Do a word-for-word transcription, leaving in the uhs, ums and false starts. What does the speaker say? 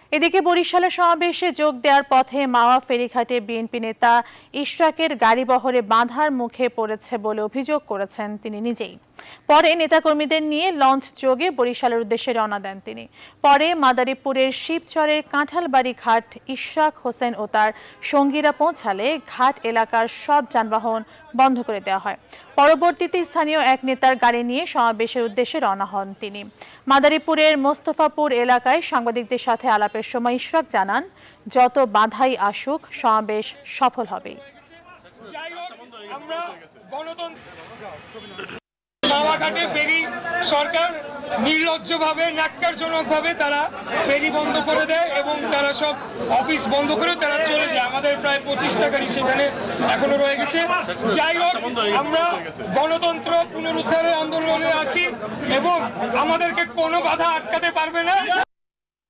এদিকে বরিশালে সমাবেশে যোগ দেওয়ার পথে মাওয়া ফেরিঘাটে বিএনপি নেতা ইশরাকের গাড়িবহরে বাধার মুখে পড়েছে বলে অভিযোগ করেছেন তিনি নিজেই। পরে নেতাকর্মীদের নিয়ে লঞ্চ যোগে বরিশালের উদ্দেশ্যে রওনা দেন তিনি। পরে মাদারীপুরের শিবচরের কাঁঠালবাড়ি ঘাট ইশরাক হোসেন ও তার সঙ্গীরা পৌঁছালে ঘাট এলাকার সব যানবাহন বন্ধ করে দেওয়া হয়। পরবর্তীতে স্থানীয় এক নেতার গাড়ি নিয়ে সমাবেশের উদ্দেশ্যে রওনা হন তিনি। মাদারীপুরের মোস্তফাপুর এলাকায় সাংবাদিকদের সাথে আলাপের সময় ইশরাক জানান, যত বাধাই আসুক সমাবেশ সফল হবে। মাওয়াঘাটে ফেরি সরকার নির্লজ্জভাবে ন্যাক্কারজনকভাবে তারা ফেরি বন্ধ করে দেয় এবং তারা সব অফিস বন্ধ করে তারা চলে যায়। আমাদের প্রায় পঁচিশটা গাড়ি সেখানে এখনো রয়ে গেছে। যাই হোক, আমরা গণতন্ত্র পুনরুদ্ধারের আন্দোলনে আছি এবং আমাদেরকে কোনো বাধা আটকাতে পারবে না।